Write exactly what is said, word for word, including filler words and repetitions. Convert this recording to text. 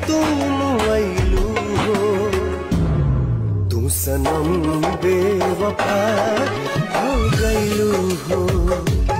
तुम आइलू हो, तू सनम बेवफा हो गइलू हो।